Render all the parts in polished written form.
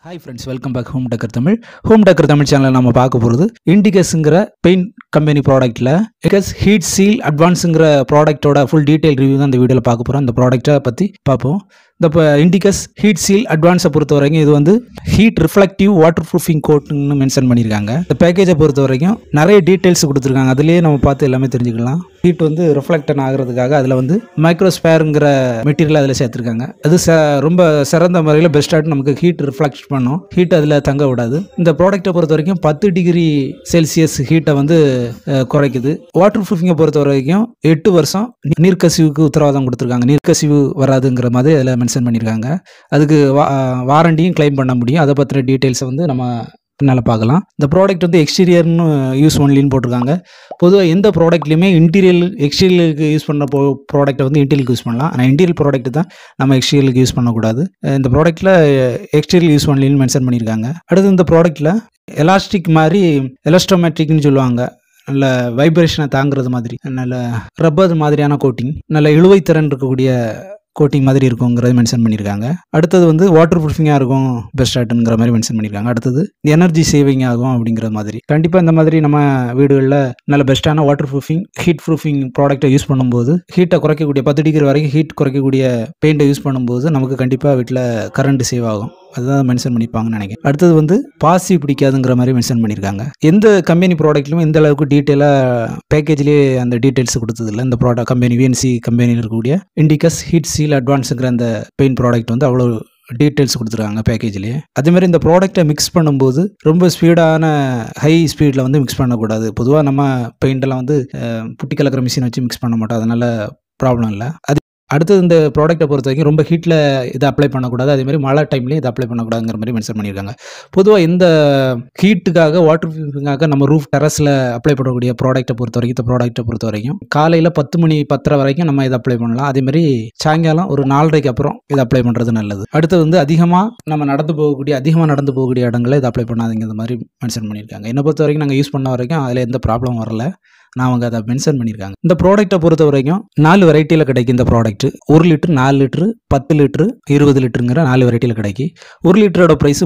Hi friends, welcome back Home Decor Tamil. Home Decor Tamil channel நம்ம பார்க்க போறது INDICUSங்கற பெயிண்ட் கம்பெனி ப்ராடக்ட்ல INDICUS Heatseal Advanced-ங்கற ப்ராடக்ட்டோட full detail review தான் இந்த வீடியோல பார்க்க போறோம். இந்த ப்ராடக்ட்ட பத்தி பாப்போம். இந்த INDICUS Heatseal Advanced-அ பொறுத்தவரைக்கும் இது வந்து ஹீட் ரிஃப்ளெக்டிவ் வாட்டர்ப்ரூஃபிங் கோட்னு மென்ஷன் பண்ணிருக்காங்க. இந்த பேக்கேஜை பொறுத்தவரைக்கும் நிறைய டீடைல்ஸ் கொடுத்திருக்காங்க. அதுலயே நம்ம பார்த்து எல்லாமே தெரிஞ்சுக்கலாம். ஹீட் வந்து ரிஃப்ளெக்ட் ஆகிறதுக்காக அதுல வந்து மைக்ரோஸ்பியர்ங்கற மெட்டீரியல் அதுல சேர்த்திருக்காங்க. அது ரொம்ப சிறந்த முறையில் பெஸ்ட்டாக நமக்கு ஹீட் ரிஃப்ளெக்ட் பண்ணும். ஹீட் அதில் தங்க விடாது. இந்த ப்ராடக்ட்டை பொறுத்த வரைக்கும் 10 டிகிரி செல்சியஸ் ஹீட்டை வந்து குறைக்குது. வாட்டர் ப்ரூஃபிங்கை பொறுத்த வரைக்கும் 8 வருஷம் நீர்க்கசிவுக்கு உத்தரவாதம் கொடுத்துருக்காங்க. நீர்க்கசிவு வராதுங்கிற மாதிரி அதில் மென்ஷன் பண்ணியிருக்காங்க. அதுக்கு வாரண்டியும் கிளைம் பண்ண முடியும். அதை பற்றின டீட்டெயில்ஸை வந்து நம்ம பின்னால் பார்க்கலாம். இந்த ப்ராடக்ட் வந்து எக்ஸ்டீரியர்னு யூஸ் ஒன்லின்னு போட்டிருக்காங்க. பொதுவாக எந்த ப்ராடக்ட்லையுமே எக்ஸ்டீரியலுக்கு யூஸ் பண்ண ப்ராடக்ட்டை வந்து இன்டீரியலுக்கு யூஸ் பண்ணலாம். ஆனால் இன்டீரியல் ப்ராடக்ட் தான் நம்ம எக்ஸ்டீரியலுக்கு யூஸ் பண்ணக்கூடாது. இந்த ப்ராடக்ட்டில் எக்ஸ்டீரியல் யூஸ் ஒன்லின்னு மென்ஷன் பண்ணியிருக்காங்க. அடுத்து இந்த ப்ராடக்ட்டில் எலாஸ்டிக் மாதிரி எலஸ்ட்ரோமேட்ரிக்னு சொல்லுவாங்க. நல்ல வைப்ரேஷனை தாங்கிறது மாதிரி நல்ல ரப்பர் மாதிரியான கோட்டிங், நல்ல இழுவைத்திறன் இருக்கக்கூடிய கோட்டிங் மாதிரி இருக்குங்கிறத மென்ஷன் பண்ணியிருக்காங்க. அடுத்தது வந்து வாட்டர் ப்ரூஃபிங்காக இருக்கும் பெஸ்ட்டாட்டுங்கிற மாதிரி மென்ஷன் பண்ணியிருக்காங்க. அடுத்தது எனர்ஜி சேவிங் ஆகும் அப்படிங்கிற மாதிரி. கண்டிப்பாக இந்த மாதிரி நம்ம வீடுகளில் நல்ல பெஸ்ட்டான வாட்டர் ப்ரூஃபிங் ஹீட் ப்ரூஃபிங் ப்ராடக்ட்டை யூஸ் பண்ணும்போது ஹீட்டை குறைக்கக்கூடிய 10 டிகிரி வரைக்கும் ஹீட் குறைக்கக்கூடிய பெயிண்டை யூஸ் பண்ணும்போது நமக்கு கண்டிப்பாக வீட்டில் கரண்ட் சேவ் ஆகும். அதுதான் மென்ஷன் பண்ணிப்பாங்கன்னு நினைக்கிறேன். அடுத்தது வந்து பாசி பிடிக்காதுங்கிற மாதிரி மென்ஷன் பண்ணியிருக்காங்க. எந்த கம்பெனி ப்ராடக்ட்லையும் இந்த அளவுக்கு டீட்டெயிலாக பேக்கேஜ்லேயே அந்த டீட்டெயில்ஸ் கொடுத்ததில்லை. இந்த ப்ராடக்ட் கம்பெனி விஎன்சி கம்பெனியில் இருக்கக்கூடிய INDICUS Heatseal Advanced-ங்கிற அந்த பெயிண்ட் ப்ராடக்ட் வந்து அவ்வளோ டீட்டெயில்ஸ் கொடுத்துருக்காங்க பேக்கேஜ்லேயே. அதேமாதிரி இந்த ப்ராடக்ட்டை மிக்ஸ் பண்ணும்போது ரொம்ப ஸ்பீடான ஹை ஸ்பீடில் வந்து மிக்ஸ் பண்ணக்கூடாது. பொதுவாக நம்ம பெயிண்டெல்லாம் வந்து புட்டி கலக்கிற மிஷின் வச்சு மிக்ஸ் பண்ண மாட்டோம். அதனால ப்ராப்ளம் இல்லை. அடுத்தது இந்த ப்ராடக்ட்டை பொறுத்த வரைக்கும் ரொம்ப ஹீட்டில் இதை அப்ளை பண்ணக்கூடாது. அதேமாதிரி மழை டைம்லேயும் இதை அப்ளை பண்ணக்கூடாதுங்கிற மாதிரி மென்ஷன் பண்ணியிருக்காங்க. பொதுவாக இந்த ஹீட்டுக்காக வாட்டர் ப்ரூஃபிங்காக நம்ம ரூஃப் டெரஸில் அப்ளை பண்ணக்கூடிய ப்ராடக்ட்டை பொறுத்த வரைக்கும் இந்த ப்ராடக்ட்டை பொறுத்த வரைக்கும் காலையில் 10 மணி 10:30 வரைக்கும் நம்ம இதை அப்ளை பண்ணலாம். அதேமாதிரி சாயங்காலம் ஒரு 4:30க்கு அப்புறம் இதை அப்ளை பண்ணுறது நல்லது. அடுத்தது வந்து அதிகமாக நடந்து போகக்கூடிய இடங்களில் இதை அப்ளை பண்ணாதீங்க மாதிரி மென்ஷன் பண்ணியிருக்காங்க. என்னை பொறுத்த வரைக்கும் நாங்கள் யூஸ் பண்ண வரைக்கும் அதில் எந்த ப்ராப்ளம் வரல. நான் அவங்க அதை மென்ஷன் பண்ணியிருக்காங்க. இந்த ப்ராடக்ட்டை பொறுத்த வரைக்கும் 4 வெரைட்டியில் கிடைக்கும். இந்த ப்ராடக்ட் 1 லிட்டர், 4 லிட்டரு, 10 லிட்டரு, 20 லிட்டருங்கிற 4 வெரைட்டியில் கிடைக்கும். 1 லிட்டரோட ப்ரைஸ்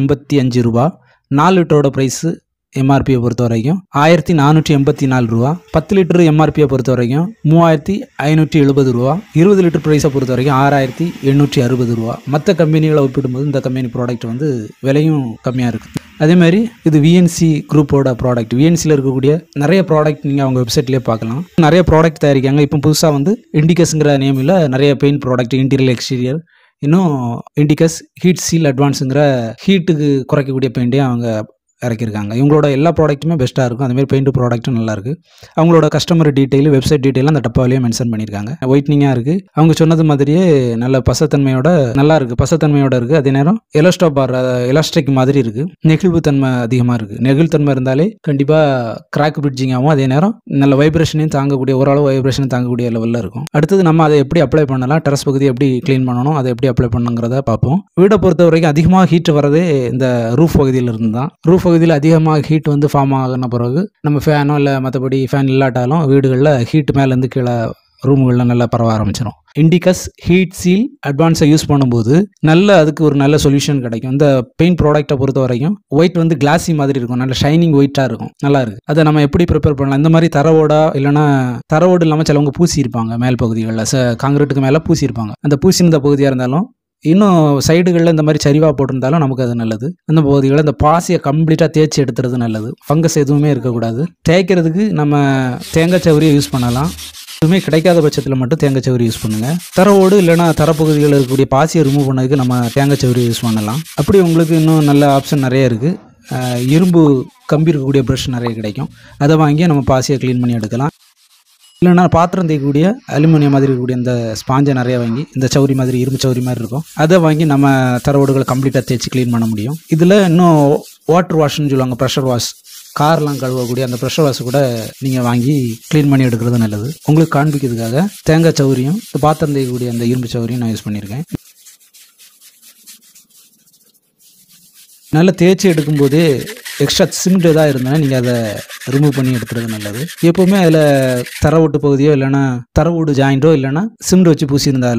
385 ரூபா. 4 லிட்டரோட ப்ரைஸ் MRPயை பொறுத்த வரைக்கும் 1484 ரூபா. 10 லிட்டரு MRPயை பொறுத்த வரைக்கும் 3570 ரூபா. 20 லிட்டர் ப்ரைஸை பொறுத்த வரைக்கும் 6860 ரூபா. மற்ற கம்பெனிகளை ஒப்பிடும்போது இந்த கம்பெனி ப்ராடக்ட் வந்து விலையும் கம்மியாக இருக்குது. அதேமாதிரி இது விஎன்சி குரூப்போட ப்ராடக்ட். விஎன்சியில் இருக்கக்கூடிய நிறைய ப்ராடக்ட் நீங்கள் அவங்க வெப்சைட்லேயே பார்க்கலாம். நிறைய ப்ராடக்ட் தயாரிக்காங்க. இப்போ புதுசாக வந்து INDICUSங்கிற நேமில் நிறைய பெயிண்ட் ப்ராடக்ட் இன்டீரியர் எக்ஸ்டீரியர் இன்னும் INDICUS Heatseal Advanced-ங்கிற ஹீட்டுக்கு குறைக்கக்கூடிய பெயிண்டையும் அவங்க இறக்கியிருக்காங்க. இவங்களோட எல்லா ப்ராடக்ட்டுமே பெஸ்ட்டாக இருக்கும். அதுமாதிரி பெயிண்ட் ப்ராடக்ட்டும் நல்லாயிருக்கு. அவங்களோட கஸ்டமர் டீட்டெயில் வெப்சைட் டீட்டெயில் அந்த டப்பாவிலேயே மென்ஷன் பண்ணியிருக்காங்க. ஒயிட்னிங்காக இருக்குது. அவங்க சொன்னது மாதிரியே நல்ல பசத்தன்மையோட நல்லா இருக்குது. பசத்தன்மையோட இருக்குது. அதே நேரம் எலாஸ்டிக் மாதிரி இருக்குது. நெகிழ்வுத்தன்மை அதிகமாக இருக்குது. நெகிழ்வுத்தன்மை இருந்தாலே கண்டிப்பாக கிராக் பிரிட்ஜிங் ஆகும். அதே நேரம் நல்ல வைப்ரேஷனையும் தாங்கக்கூடிய ஓரளவு வைப்ரேஷனும் தாங்கக்கூடிய லெவலில் இருக்கும். அடுத்தது நம்ம அதை எப்படி அப்ளை பண்ணலாம், டெரஸ் பகுதியை எப்படி க்ளீன் பண்ணணும், அதை எப்படி அப்ளை பண்ணுங்கிறத பார்ப்போம். வீடை பொறுத்த வரைக்கும் அதிகமாக ஹீட் வரதே இந்த ரூஃப் பகுதியில் இருந்து தான். ரூஃப் பகுதியில் அதிகமாக ஹீட் வந்து ஃபார்ம் ஆகின பிறகு நம்ம ஃபேனோ இல்லை மற்றபடி ஃபேன் இல்லாட்டாலும் வீடுகளில் ஹீட் மேலேருந்து கீழே ரூம்களில் நல்லா பரவ ஆரம்பிச்சிடும். INDICUS Heatseal Advanced யூஸ் பண்ணும்போது அதுக்கு ஒரு நல்ல சொல்யூஷன் கிடைக்கும். இந்த பெயிண்ட் ப்ராடக்ட்டை பொறுத்த வரைக்கும் ஒயிட் வந்து கிளாஸி மாதிரி இருக்கும். நல்ல ஷைனிங் ஒயிட்டாக இருக்கும். நல்லா இருக்குது. அதை நம்ம எப்படி ப்ரிப்பேர் பண்ணலாம், இந்த மாதிரி தரவோடா இல்லைனா தரவோடு இல்லாமல் சிலவங்க பூசியிருப்பாங்க. மேல் பகுதிகளில் காங்கிரீட்டுக்கு மேலே பூசியிருப்பாங்க. அந்த பூசின பகுதியாக இருந்தாலும் இன்னும் சைடுகளில் இந்த மாதிரி சரிவாக போட்டிருந்தாலும் நமக்கு அது நல்லது. அந்த பகுதிகளில் இந்த பாசியை கம்ப்ளீட்டாக தேய்ச்சி எடுத்துறது நல்லது. ஃபங்கஸ் எதுவுமே இருக்கக்கூடாது. தேய்க்கிறதுக்கு நம்ம தேங்காய் சவரியை யூஸ் பண்ணலாம். எதுவுமே கிடைக்காத பட்சத்தில் மட்டும் தேங்காய் சவரி யூஸ் பண்ணுங்கள். தரவோடு இல்லைனா தரப்பகுதிகளில் இருக்கக்கூடிய பாசியை ரிமூவ் பண்ணதுக்கு நம்ம தேங்காய் சவரி யூஸ் பண்ணலாம். அப்படி உங்களுக்கு இன்னும் நல்ல ஆப்ஷன் நிறைய இருக்குது. இரும்பு கம்பி இருக்கக்கூடிய ப்ரஷ் நிறைய கிடைக்கும். அதை வாங்கி நம்ம பாசியை க்ளீன் பண்ணி எடுக்கலாம். இல்லைனா பாத்திரம் தேய்க்கக்கூடிய அலுமினியம் மாதிரி இருக்கக்கூடிய இந்த ஸ்பாஞ்சை நிறைய வாங்கி இந்த சவுரி மாதிரி இரும்பு சவுரி மாதிரி இருக்கும். அதை வாங்கி நம்ம தரவோடுகளை கம்ப்ளீட்டாக தேய்ச்சி க்ளீன் பண்ண முடியும். இதில் இன்னும் வாட்டர் வாஷ்ன்னு சொல்லுவாங்க, ப்ரெஷர் வாஷ். கார்லாம் கழுவக்கூடிய அந்த ப்ரெஷர் வாஷ் கூட நீங்கள் வாங்கி க்ளீன் பண்ணி எடுக்கிறது நல்லது. உங்களுக்கு காண்பிக்கிறதுக்காக தேங்காய் சவுரியும் பாத்திரம் தேய்க்கக்கூடிய அந்த இரும்பு சவுரியும் நான் யூஸ் பண்ணியிருக்கேன். நல்லா தேய்ச்சி எடுக்கும்போதே எக்ஸ்ட்ரா சிமெண்ட் எதாவது இருந்தால் நீங்கள் அதை ரிமூவ் பண்ணி எடுத்துறது நல்லது. எப்போவுமே அதில் தரவோட்டு பகுதியோ இல்லைனா தரவோடு ஜாயிண்டோ இல்லைனா சிமெண்ட் வச்சு பூசியிருந்தாலோ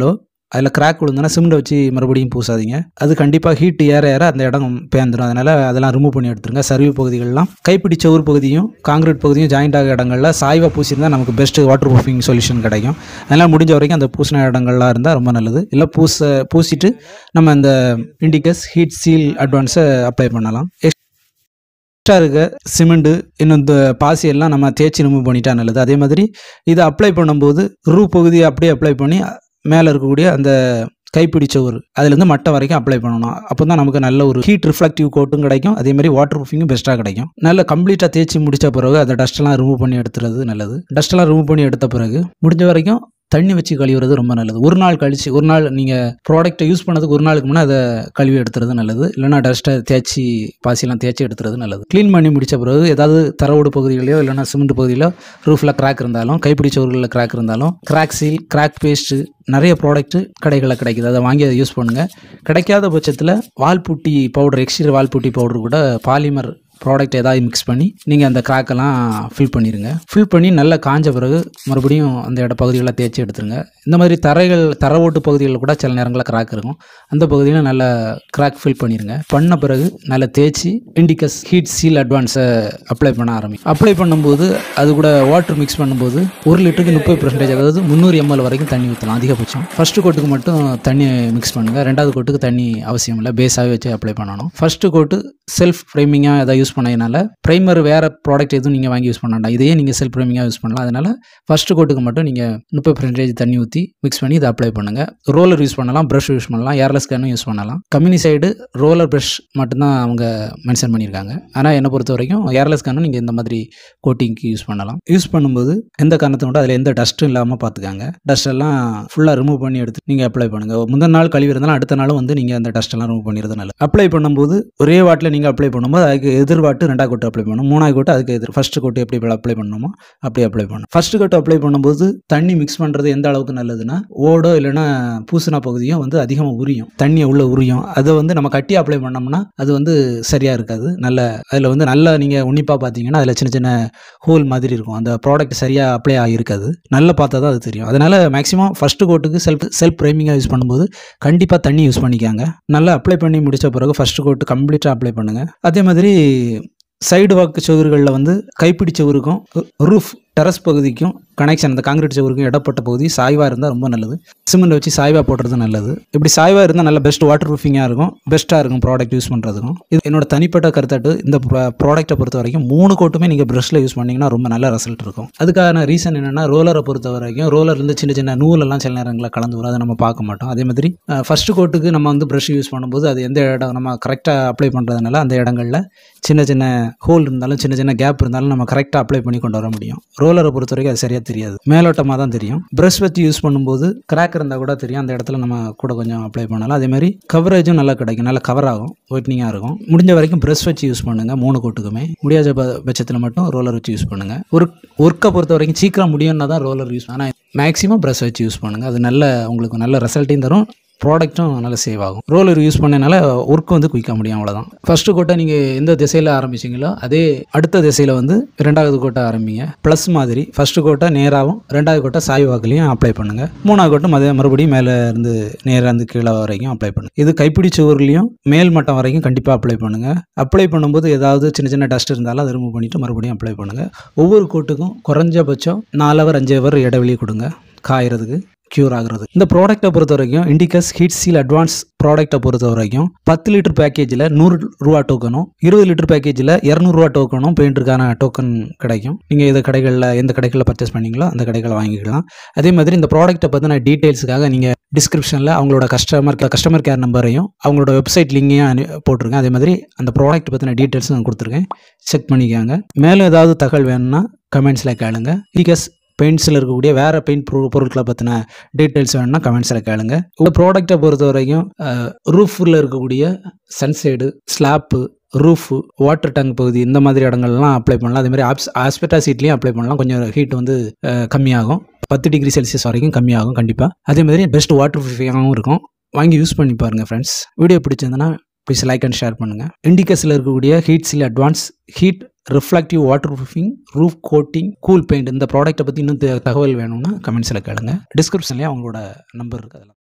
அதில் கிராக் விழுந்தோன்னா சிமெண்ட் வச்சு மறுபடியும் பூசாதீங்க. அது கண்டிப்பாக ஹீட் ஏற ஏற அந்த இடம் பேந்துடும். அதனால் அதெல்லாம் ரிமூவ் பண்ணி எடுத்துருங்க. சர்வீ பகுதிகளெலாம் கைப்பிடி சவுறு பகுதியும் காங்கிரீட் பகுதியும் ஜாயிண்ட் ஆக இடங்களில் சாய்வாக பூசியிருந்தால் நமக்கு பெஸ்ட்டு வாட்டர் ப்ரூஃபிங் சொல்யூஷன் கிடைக்கும். அதனால் முடிஞ்ச வரைக்கும் அந்த பூசின இடங்கள்லாம் இருந்தால் ரொம்ப நல்லது. இல்லை பூசிட்டு நம்ம இந்த இண்டிகஸ் ஹீட் சீல் அட்வான்ஸை அப்ளை பண்ணலாம். எக்ஸ்ட்ரா இருக்க சிமெண்ட்டு இன்னும் இந்த பாசி எல்லாம் நம்ம தேய்ச்சி ரிமூவ் பண்ணிட்டா நல்லது. அதே மாதிரி இதை அப்ளை பண்ணும்போது ரூஃப் பகுதியை அப்படியே அப்ளை பண்ணி மேலே இருக்கக்கூடிய அந்த கைப்பிடி சவுறு அதுலேருந்து மட்டை வரைக்கும் அப்ளை பண்ணணும். அப்போ தான் நமக்கு நல்ல ஒரு ஹீட் ரிஃப்ளெக்டிவ் கோட்டும் கிடைக்கும். அதே மாதிரி வாட்டர் ப்ரூஃபிங்கும் பெஸ்ட்டாக கிடைக்கும். நல்ல கம்ப்ளீட்டாக தேய்ச்சி முடித்த பிறகு அந்த டஸ்ட்டெல்லாம் ரிமூவ் பண்ணி எடுத்துறது நல்லது. டஸ்ட்டெல்லாம் ரிமூவ் பண்ணி எடுத்த பிறகு முடிஞ்ச வரைக்கும் தண்ணி வச்சு கழுவுறது ரொம்ப நல்லது. ஒரு நாள் கழிச்சு, ஒரு நாள் நீங்கள் ப்ராடக்ட்டை யூஸ் பண்ணதுக்கு ஒரு நாளுக்கு முன்னே அதை கழுவி எடுத்துறது நல்லது. இல்லைனா டஸ்ட்டை தேய்ச்சி பாசியெல்லாம் தேய்ச்சி எடுத்துறது நல்லது. க்ளீன் பண்ணி முடித்த பிறகு ஏதாவது தரவோடு பகுதிகளையோ இல்லைனா சிமெண்ட் பகுதியிலோ ரூஃபில் கிராக் இருந்தாலும் கைப்பிடி சோறுகளில் கிராக் இருந்தாலும் கிராக் சீல், கிராக் பேஸ்ட்டு நிறைய ப்ராடக்ட்டு கடைகளில் கிடைக்குது. அதை வாங்கி அதை யூஸ் பண்ணுங்கள். கிடைக்காத பட்சத்தில் wall putty powder, exterior wall putty powder கூட பாலிமர் ப்ராடக்ட் ஏதாவது மிக்ஸ் பண்ணி நீங்கள் அந்த கிராக்கெல்லாம் ஃபில் பண்ணிடுங்க. ஃபில் பண்ணி நல்லா காஞ்ச பிறகு மறுபடியும் அந்த பகுதிகளை தேய்ச்சி எடுத்துருங்க. இந்த மாதிரி தர ஓட்டு பகுதிகளில் கூட சில நேரங்களில் கிராக் இருக்கும். அந்த பகுதியில் நல்லா கிராக் ஃபில் பண்ணிடுங்க. பண்ண பிறகு நல்லா தேய்ச்சி இண்டிகஸ் ஹீட் சீல் அட்வான்ஸை அப்ளை பண்ண ஆரம்பிக்கும். அப்ளை பண்ணும்போது அது கூட வாட்டர் மிக்ஸ் பண்ணும்போது 1 லிட்டருக்கு 30%, அதாவது 300 ml வரைக்கும் தண்ணி ஊற்றலாம் அதிகபட்சம். ஃபர்ஸ்ட் கோட்டுக்கு மட்டும் தண்ணி மிக்ஸ் பண்ணுங்கள். 2வது கோட்டுக்கு தண்ணி அவசியம் இல்லை, பேஸாகவே வச்சு அப்ளை பண்ணணும். ஃபர்ஸ்ட் கோட்டு செல்ஃப் ஃப்ரேமிங்காக எதாவது யூஸ் பண்ணதுனால ப்ரைமர் வேறு ப்ராடக்ட் எதுவும் நீங்கள் வாங்கி யூஸ் பண்ண வேண்டாம். இதையே நீங்கள் செல்ஃப் ப்ரைமிங்காக யூஸ் பண்ணலாம். அதனால் ஃபர்ஸ்ட் கோட்டுக்கு மட்டும் நீங்கள் 30% தண்ணி ஊற்றி மிக்ஸ் பண்ணி இதை அப்ளை பண்ணுங்கள். ரோலர் யூஸ் பண்ணலாம், ப்ரஷ் யூஸ் பண்ணலாம், ஏர்லெஸ் கேனும் யூஸ் பண்ணலாம். கம்பெனி சைடு ரோலர் ப்ரஷ் மட்டும்தான் அவங்க மென்ஷன் பண்ணியிருக்காங்க. ஆனால் என்னை பொறுத்த வரைக்கும் ஏர்லெஸ் கேனும் நீங்கள் இந்த மாதிரி கோட்டிங்க்கு யூஸ் பண்ணலாம். யூஸ் பண்ணும்போது எந்த காரணத்தை கூட அதில் எந்த டஸ்ட்டும் இல்லாமல் பார்த்துக்காங்க. டஸ்ட் எல்லாம் ஃபுல்லாக ரிமூவ் பண்ணி எடுத்து நீங்கள் அப்ளை பண்ணுங்கள். முந்தின நாள் கழுவி இருந்தாலும் அடுத்த நாளும் வந்து நீங்கள் அந்த டஸ்ட் எல்லாம் ரிமூவ் பண்ணிடுறது நல்லது. அப்ளை பண்ணும்போது ஒரே வாட்டில் நீங்கள் அப்ளை பண்ணும்போது அதுக்கு எதிர்வாட்டு 2வது கோட்டு அப்ளை பண்ணணும். 3வது கோட்டு அதுக்கு எதிர் ஃபர்ஸ்ட் கோட்டு எப்படி அப்ளை பண்ணணுமோ அப்படி அப்ளை பண்ணணும். ஃபர்ஸ்ட் கோட்டு அப்ளை பண்ணும்போது தண்ணி மிக்ஸ் பண்ணுறது எந்த அளவுக்கு நல்லதுன்னா, ஓடோ இல்லைன்னா பூசின பகுதியும் வந்து அதிகமாக உரியும், தண்ணியை உள்ள உரியும். அதை வந்து நம்ம கட்டி அப்ளை பண்ணோம்னா அது வந்து சரியாக இருக்காது. அதில் வந்து நல்லா நீங்கள் உன்னிப்பாக பார்த்தீங்கன்னா அதில் சின்ன சின்ன ஹோல் மாதிரி இருக்கும். அந்த ப்ராடக்ட் சரியாக அப்ளை ஆகிருக்காது. நல்லா பார்த்தா தான் அது தெரியும். அதனால் மேக்ஸிமம் ஃபர்ஸ்ட் கோட்டுக்கு செல்ஃப் ப்ரைமிங்காக யூஸ் பண்ணும்போது கண்டிப்பாக தண்ணி யூஸ் பண்ணிக்காங்க. நல்லா அப்ளை பண்ணி முடித்த பிறகு ஃபர்ஸ்ட் கோட்டு கம்ப்ளீட்டாக அப்ளை பண்ணுங்கள். அதே மாதிரி சைடு வாக்கு சவுறுகளில் வந்து கைப்பிடி சவுருக்கும் ரூஃப் டெரஸ் பகுதிக்கும் கனெக்ஷன், அந்த காங்கிரீட் சவுருக்கும் இடப்பட்ட பகுதி சாய்வாக இருந்தால் ரொம்ப நல்லது. சிமெண்ட் வச்சு சாய்வாக போடுறது நல்லது. இப்படி சாய்வாக இருந்தால் நல்ல பெஸ்ட் வாட்டர் ப்ரூஃபிங்காக இருக்கும், பெஸ்ட்டாக இருக்கும் ப்ராடக்ட் யூஸ் பண்ணுறதுக்கும். இது என்னோட தனிப்பட்ட கருத்தாட்டு. இந்த ப்ராடக்ட்டை பொறுத்த வரைக்கும் 3 கோட்டுமே நீங்கள் ப்ரஷில் யூஸ் பண்ணிங்கன்னா ரொம்ப நல்ல ரிசல்ட் இருக்கும். அதுக்கான ரீசன் என்னென்னா, ரோலரை பொறுத்த வரைக்கும் ரோலர்லேருந்து சின்ன சின்ன நூலெல்லாம் சில நேரங்களில் கலந்து வரும், அதை நம்ம பார்க்க மாட்டோம். அதே மாதிரி ஃபர்ஸ்ட் கோட்டுக்கு நம்ம வந்து ப்ரஷ் யூஸ் பண்ணும்போது அது எந்த இடம் நம்ம கரெக்டாக அப்ளை பண்ணுறதுனால அந்த இடங்களில் சின்ன சின்ன ஹோல் இருந்தாலும் சின்ன சின்ன கேப் இருந்தாலும் நம்ம கரெக்டாக அப்ளை பண்ணி கொண்டு வர முடியும். ரோலரை பொறுத்த வரைக்கும் அது சரியாக தெரியாது, மேலோட்டமாக தான் தெரியும். ப்ரஷ் வச்சு யூஸ் பண்ணும்போது கிராக் இருந்தால் கூட தெரியும், அந்த இடத்துல நம்ம கூட கொஞ்சம் அப்ளை பண்ணலாம். அதே மாதிரி கவரேஜும் நல்லா கிடைக்கும், நல்லா கவர் ஆகும், ஒயிட்னிங்காக இருக்கும். முடிஞ்ச வரைக்கும் ப்ரஷ் வச்சு யூஸ் பண்ணுங்கள் 3 கோட்டுக்குமே. முடியாத பட்சத்தில் மட்டும் ரோலர் வச்சு யூஸ் பண்ணுங்கள். ஒர்க்கை பொறுத்த வரைக்கும் சீக்கிரம் முடியும்னா தான் ரோலர் யூஸ், ஆனால் மேக்ஸிமம் ப்ரஷ் வச்சு யூஸ் பண்ணுங்கள். அது உங்களுக்கு நல்ல ரிசல்ட்டையும் தரும், ப்ராடக்ட்டும் நல்லா சேவ் ஆகும். ரோலர் யூஸ் பண்ணனால ஒர்க் வந்து குயிக்காக முடியும், அவ்வளோதான். ஃபர்ஸ்ட் கோட்டை நீங்கள் எந்த திசையில் ஆரம்பிச்சிங்களோ அதே அடுத்த திசையில் வந்து 2வது கோட்டை ஆரம்பிங்க. ப்ளஸ் மாதிரி ஃபர்ஸ்ட் கோட்டை நேராகவும் 2வது கோட்டை சாய்வாக்குலையும் அப்ளை பண்ணுங்கள். 3வது கோட்டை மறுபடியும் மேலே இருந்து நேராக இருந்து கீழே வரைக்கும் அப்ளை பண்ணுங்கள். இது கைப்பிடி சுவர்லையும் மேல் மட்டம் வரைக்கும் கண்டிப்பாக அப்ளை பண்ணுங்கள். அப்ளை பண்ணும்போது ஏதாவது சின்ன சின்ன டஸ்ட் இருந்தாலும் அதை ரிமூவ் பண்ணிவிட்டு மறுபடியும் அப்ளை பண்ணுங்கள். ஒவ்வொரு கோட்டுக்கும் குறைஞ்சபட்சம் 4 ஹவர் 5 ஹவர் இடைவெளி கொடுங்க காயறதுக்கு, க்யூர் ஆகுறது. இந்த ப்ராடக்ட்டை பொறுத்த வரைக்கும் இண்டிகஸ் ஹீட்சீல் அட்வான்ஸ் ப்ராடக்ட்டை பொறுத்த வரைக்கும் 10 லிட்டர் பேக்கேஜில் 100 ரூபா டோக்கனும் 20 லிட்டர் பேக்கேஜில் 200 ரூபா டோக்கனும் பெயிண்ட்டுக்கான டோக்கன் கிடைக்கும். நீங்கள் எந்த கடைகளில் பர்ச்சேஸ் பண்ணீங்களோ அந்த கடைகளை வாங்கிக்கலாம். அதே மாதிரி இந்த ப்ராடக்ட்டை பற்றின டீட்டெயில்ஸுக்காக நீங்கள் டிஸ்கிரிப்ஷனில் அவங்களோட கஸ்டமர் கேர் நம்பரையும் அவங்களோட வெப்சைட் லிங்கையும் போட்டிருக்கேன். அதே மாதிரி அந்த ப்ராடக்ட் பற்றின டீட்டெயில்ஸும் நான் கொடுத்துருக்கேன், செக் பண்ணிக்காங்க. மேலும் ஏதாவது தகவல் வேணும்னா கமெண்ட்ஸில் கேளுங்க. இண்டிகஸ் பெயிண்ட்ஸில் இருக்கக்கூடிய வேறு பெயிண்ட் பொருட்களை பற்றின டீட்டெயில்ஸ் வேணும்னா கமெண்ட்ஸில் கேளுங்க. இந்த ப்ராடக்ட்டை பொறுத்த வரைக்கும் ரூஃபில் இருக்கக்கூடிய sunshade, slab, roof, water tank பகுதி இந்த மாதிரி இடங்கள்லாம் அப்ளை பண்ணலாம். அதே மாதிரி ஆஸ்பெஸ்டாஸ் சீட்லேயும் அப்ளை பண்ணலாம். கொஞ்சம் ஹீட் வந்து கம்மியாகும், 10 டிகிரி செல்சியஸ் வரைக்கும் கம்மியாகும் கண்டிப்பாக. அதே மாதிரி பெஸ்ட் வாட்டர் ப்ரூஃபிங்காகவும் இருக்கும். வாங்கி யூஸ் பண்ணி பாருங்கள் ஃப்ரெண்ட்ஸ். வீடியோ பிடிச்சிருந்தனா ப்ளீஸ் லைக் அண்ட் ஷேர் பண்ணுங்கள். இண்டிகஸில் இருக்கக்கூடிய Heatseal advance heat reflective waterproofing roof coating cool paint இந்த ப்ராடக்ட்டை பற்றி இன்னும் தகவல் வேணும்னா கமெண்ட்ஸில் கேளுங்க. டிஸ்கிரிப்ஷன்லேயே அவங்களோட நம்பர் இருக்குது.